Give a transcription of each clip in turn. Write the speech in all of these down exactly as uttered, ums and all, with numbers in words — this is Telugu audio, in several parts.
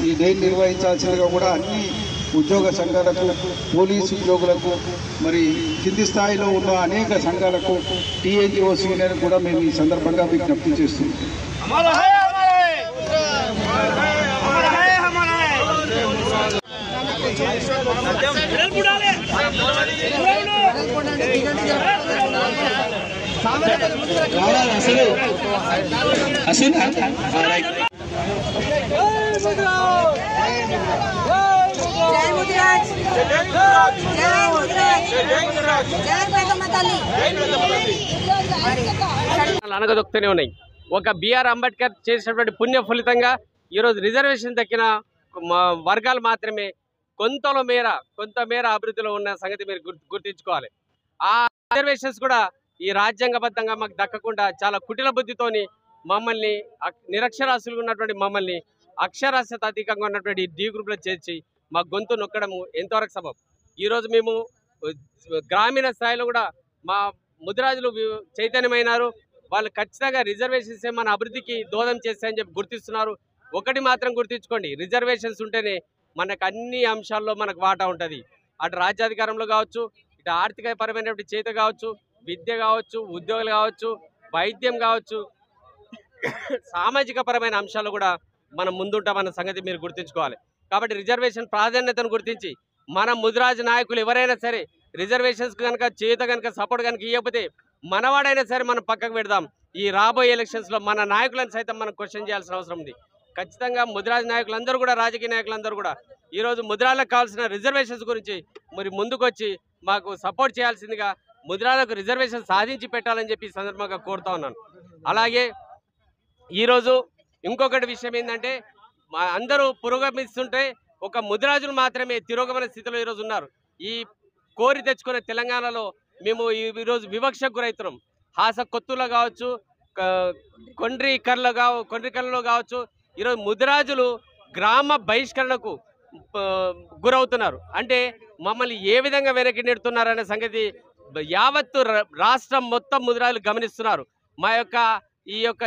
నేను నిర్వహించాల్సిందిగా కూడా అన్ని ఉద్యోగ సంఘాలకు, పోలీసు ఉద్యోగులకు, మరి కింది స్థాయిలో ఉన్న అనేక సంఘాలకు, టీఎన్జిఓ యూనియన్ కూడా మేము ఈ సందర్భంగా విజ్ఞప్తి చేస్తున్నాం. అనగదొక్కుతూనే ఉన్నాయి. ఒక బిఆర్ అంబేద్కర్ చేసినటువంటి పుణ్య ఫలితంగా ఈరోజు రిజర్వేషన్ దక్కిన వర్గాలు మాత్రమే కొంతలో మేర కొంత మేర అభివృద్ధిలో ఉన్న సంగతి మీరు గుర్తించుకోవాలి. ఆ రిజర్వేషన్స్ కూడా ఈ రాజ్యాంగబద్ధంగా మాకు దక్కకుండా చాలా కుటిల బుద్ధితోని మమ్మల్ని నిరక్షరాస్యులుగా ఉన్నటువంటి మమ్మల్ని అక్షరాస్యత అధికంగా ఉన్నటువంటి డి గ్రూప్లో చేర్చి మా గొంతు నొక్కడము ఎంతవరకు సబబు. ఈరోజు మేము గ్రామీణ స్థాయిలో కూడా మా ముదిరాజులు చైతన్యమైనారు. వాళ్ళు ఖచ్చితంగా రిజర్వేషన్స్ మన అభివృద్ధికి దోహదం చేస్తాయని చెప్పి గుర్తిస్తున్నారు. ఒకటి మాత్రం గుర్తించుకోండి, రిజర్వేషన్స్ ఉంటేనే మనకు అన్ని అంశాల్లో మనకు వాటా ఉంటుంది. అటు రాజ్యాధికారంలో కావచ్చు, ఇటు ఆర్థిక పరమైనటువంటి చేత కావచ్చు, విద్య కావచ్చు, ఉద్యోగులు కావచ్చు, వైద్యం కావచ్చు, సామాజిక పరమైన అంశాలు కూడా మనం ముందుంటామన్న సంగతి మీరు గుర్తించుకోవాలి. కాబట్టి రిజర్వేషన్ ప్రాధాన్యతను గుర్తించి మన ముదిరాజు నాయకులు ఎవరైనా సరే రిజర్వేషన్స్ కనుక చేత కనుక సపోర్ట్ కనుక ఇవ్వకపోతే మనవాడైనా సరే మనం పక్కకు పెడదాం. ఈ రాబోయే ఎలక్షన్స్లో మన నాయకులను సైతం మనం క్వశ్చన్ చేయాల్సిన అవసరం ఉంది. ఖచ్చితంగా ముదిరాజు నాయకులందరూ కూడా, రాజకీయ నాయకులందరూ కూడా ఈరోజు ముదిరాలకు కావాల్సిన రిజర్వేషన్స్ గురించి మరి ముందుకొచ్చి మాకు సపోర్ట్ చేయాల్సిందిగా, ముదిరాలకు రిజర్వేషన్ సాధించి పెట్టాలని చెప్పి సందర్భంగా కోరుతా ఉన్నాను. అలాగే ఈరోజు ఇంకొకటి విషయం ఏంటంటే, మా అందరూ పురోగమిస్తుంటే ఒక ముదిరాజులు మాత్రమే తిరోగమన స్థితిలో ఈరోజు ఉన్నారు. ఈ కోరి తెచ్చుకున్న తెలంగాణలో మేము ఈరోజు వివక్షకు గురవుతున్నాం. హాస కొత్తులో కావచ్చు, కొండ్రి కర్రలో కావ కొండ్రి కర్రలో కావచ్చు, ఈరోజు ముదిరాజులు గ్రామ బహిష్కరణకు గురవుతున్నారు. అంటే మమ్మల్ని ఏ విధంగా వెనక్కి నెడుతున్నారనే సంగతి యావత్తు రాష్ట్రం మొత్తం ముదిరాజులు గమనిస్తున్నారు. మా యొక్క ఈ యొక్క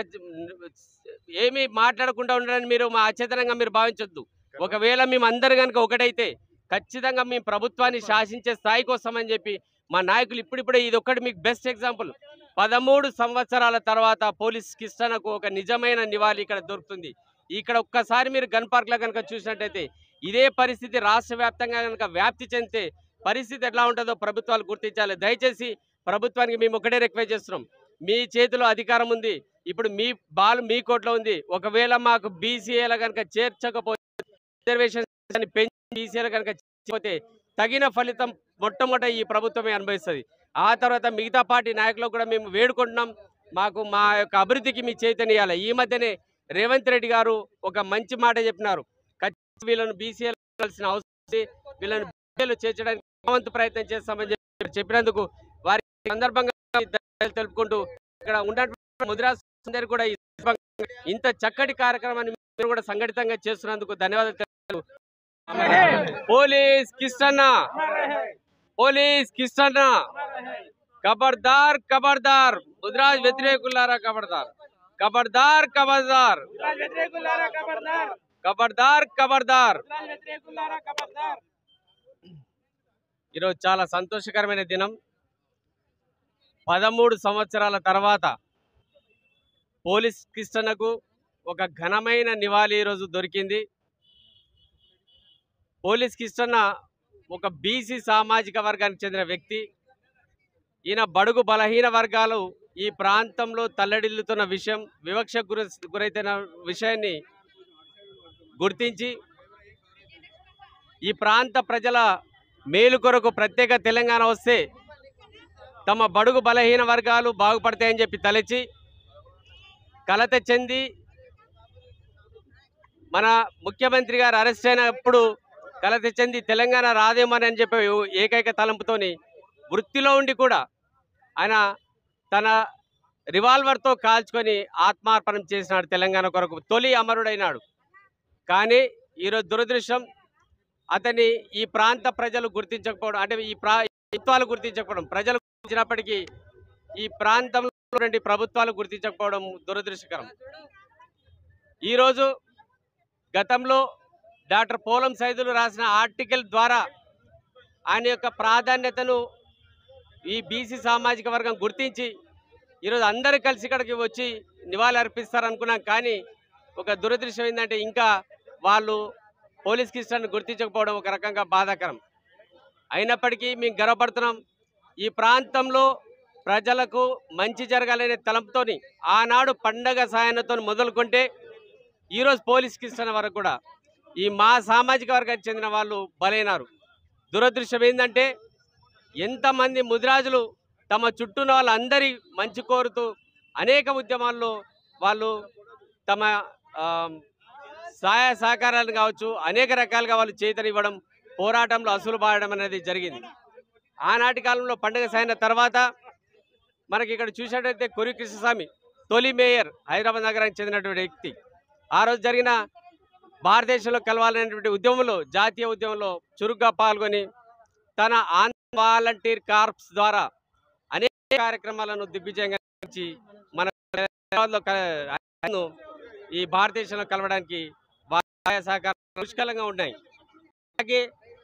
ఏమీ మాట్లాడకుండా ఉండడానికి మీరు మా అచేతనంగా మీరు భావించొద్దు. ఒకవేళ మేము అందరు కనుక ఒకటైతే ఖచ్చితంగా మేము ప్రభుత్వాన్ని శాసించే స్థాయికి వస్తామని చెప్పి మా నాయకులు ఇప్పుడిప్పుడే, ఇది ఒక్కటి మీకు బెస్ట్ ఎగ్జాంపుల్. పదమూడు సంవత్సరాల తర్వాత పోలీస్ కిష్టనకు ఒక నిజమైన నివాళి ఇక్కడ దొరుకుతుంది. ఇక్కడ ఒక్కసారి మీరు గన్ పార్క్లో కనుక చూసినట్టయితే ఇదే పరిస్థితి రాష్ట్ర వ్యాప్తంగా కనుక వ్యాప్తి చెందితే పరిస్థితి ఎట్లా ఉంటుందో ప్రభుత్వాలు గుర్తించాలి. దయచేసి ప్రభుత్వానికి మేము ఒకటే రిక్వెస్ట్ చేస్తున్నాం, మీ చేతిలో అధికారం ఉంది, ఇప్పుడు మీ బాల్ మీ కోట్లో ఉంది. ఒకవేళ మాకు బీసీఏల కనుక చేర్చకపోతే, రిజర్వేషన్ పెంచి బీసీఏల కనుక చేర్చకపోతే తగిన ఫలితం మొట్టమొదట ఈ ప్రభుత్వమే అనుభవిస్తుంది. ఆ తర్వాత మిగతా పార్టీ నాయకులకు కూడా మేము వేడుకుంటున్నాం, మాకు మా యొక్క అభివృద్ధికి మీ చైతన్యాలి. ఈ మధ్యనే రేవంత్ రెడ్డి గారు ఒక మంచి మాట చెప్పినారు, ఖచ్చితంగా వీళ్ళను బీసీఏలు కలిసిన అవసరం, వీళ్ళని బీసీఏలు చేర్చడానికి వంతు ప్రయత్నం చేస్తామని చెప్పి చెప్పినందుకు వారి సందర్భంగా తెలుపుకుంటూ ఇక్కడ ఉన్నటువంటి ముదిరాజు కూడా ఇంత చక్కటి కార్యక్రమాన్ని మీరు కూడా సంఘటితంగా చేస్తున్నందుకు ధన్యవాదాలు. పోలీస్ కిష్టన్న, పోలీస్ కిష్టన్న, ఖబర్దార్ ఖబర్దార్, ముదిరాజ్ వ్యతిరేకులారా ఖబర్దార్, ఖబర్దార్ ఖబర్దార్, ఖబర్దార్ ఖబర్దార్. ఈరోజు చాలా సంతోషకరమైన దినం. పదమూడు సంవత్సరాల తర్వాత పోలీస్ కిష్టనకు ఒక ఘనమైన నివాళి ఈరోజు దొరికింది. పోలీస్ కిష్టన్న ఒక బీసీ సామాజిక వర్గానికి చెందిన వ్యక్తి. ఈయన బడుగు బలహీన వర్గాలు ఈ ప్రాంతంలో తల్లడిల్లుతున్న విషయం, వివక్షకు గుర గురైతున్న విషయాన్ని గుర్తించి ఈ ప్రాంత ప్రజల మేలు కొరకు ప్రత్యేక తెలంగాణ వస్తే తమ బడుగు బలహీన వర్గాలు బాగుపడతాయని చెప్పి తలచి కలత చెంది మన ముఖ్యమంత్రి గారు అరెస్ట్ అయినప్పుడు కలత చెంది తెలంగాణ రాదేమని అని చెప్పి ఏకైక తలంపుతోని వృత్తిలో ఉండి కూడా ఆయన తన రివాల్వర్తో కాల్చుకొని ఆత్మార్పణం చేసినాడు తెలంగాణ కొరకు. తొలి అమరుడైనాడు. కానీ ఈరోజు దురదృష్టం, అతన్ని ఈ ప్రాంత ప్రజలు గుర్తించకపోవడం, అంటే ఈ ప్రా ప్రభుత్వాలు గుర్తించకపోవడం, ప్రజలు గుర్తించినప్పటికీ ఈ ప్రాంతంలో ప్రభుత్వాలు గుర్తించకపోవడం దురదృష్టకరం. ఈరోజు గతంలో డాక్టర్ పోలం సైదులు రాసిన ఆర్టికల్ ద్వారా ఆయన యొక్క ప్రాధాన్యతను ఈ బీసీ సామాజిక వర్గం గుర్తించి ఈరోజు అందరూ కలిసి ఇక్కడికి వచ్చి నివాళి అర్పిస్తారనుకున్నాం. కానీ ఒక దురదృష్టం ఏంటంటే ఇంకా వాళ్ళు పోలీస్ కిస్టాన్ని గుర్తించకపోవడం ఒక రకంగా బాధాకరం. అయినప్పటికీ మేము గర్వపడుతున్నాం. ఈ ప్రాంతంలో ప్రజలకు మంచి జరగాలనే తలంపుతోని ఆనాడు పండగ సాయనతో మొదలుకుంటే ఈరోజు పోలీస్ కిస్టాన్ వరకు కూడా ఈ మా సామాజిక వర్గానికి చెందిన వాళ్ళు బలైనారు. దురదృష్టం ఏంటంటే ఎంతమంది ముదిరాజులు తమ చుట్టూన వాళ్ళందరి మంచి కోరుతూ అనేక ఉద్యమాల్లో వాళ్ళు తమ సహాయ సహకారాలు కావచ్చు అనేక రకాలుగా వాళ్ళు చేతనివ్వడం, పోరాటంలో అసలు బాడడం అనేది జరిగింది. ఆనాటి కాలంలో పండుగ సాగిన తర్వాత మనకి ఇక్కడ చూసినట్టయితే కొరి కృష్ణస్వామి తొలి మేయర్ హైదరాబాద్ నగరానికి చెందినటువంటి వ్యక్తి. ఆ రోజు జరిగిన భారతదేశంలో కలవాలనేటువంటి ఉద్యమంలో జాతీయ ఉద్యమంలో చురుగ్గా పాల్గొని తన ఆంధ్ర వాలంటీర్ కార్ప్స్ ద్వారా అనేక కార్యక్రమాలను దిగ్విజయంగా మన ఈ భారతదేశంలో కలవడానికి సహాయ సహకారాలు పుష్కలంగా ఉన్నాయి. అలాగే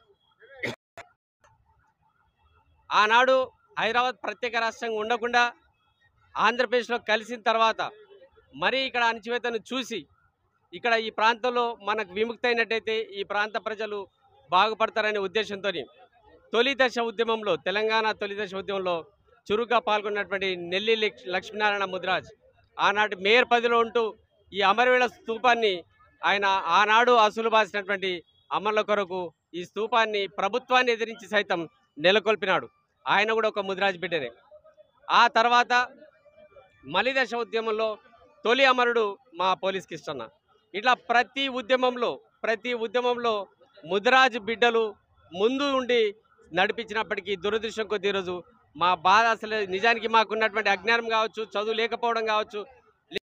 ఆనాడు హైదరాబాద్ ప్రత్యేక రాష్ట్రంగా ఉండకుండా ఆంధ్రప్రదేశ్లో కలిసిన తర్వాత మరీ ఇక్కడ అణచివేతను చూసి ఇక్కడ ఈ ప్రాంతంలో మనకు విముక్తి అయినట్టయితే ఈ ప్రాంత ప్రజలు బాగుపడతారనే ఉద్దేశంతో తొలి దశ ఉద్యమంలో తెలంగాణ తొలి దశ ఉద్యమంలో చురుగ్గా పాల్గొన్నటువంటి నెల్లి లక్ష్మీనారాయణ ముదిరాజ్ ఆనాటి మేయర్ పదవిలో ఉంటూ ఈ అమరవీళ్ళ స్తూపాన్ని ఆయన ఆనాడు అసలు బాసినటువంటి అమరుల కొరకు ఈ స్తూపాన్ని ప్రభుత్వాన్ని ఎదిరించి సైతం నెలకొల్పినాడు. ఆయన కూడా ఒక ముదిరాజ్ బిడ్డనే. ఆ తర్వాత మలిదశ ఉద్యమంలో తొలి అమరుడు మా పోలీస్ కిష్టన్న. ఇట్లా ప్రతి ఉద్యమంలో ప్రతి ఉద్యమంలో ముదిరాజ్ బిడ్డలు ముందు ఉండి నడిపించినప్పటికీ దురదృష్టం కొద్ది రోజు మా బాధ అసలు నిజానికి మాకున్నటువంటి అజ్ఞానం కావచ్చు, చదువు లేకపోవడం కావచ్చు,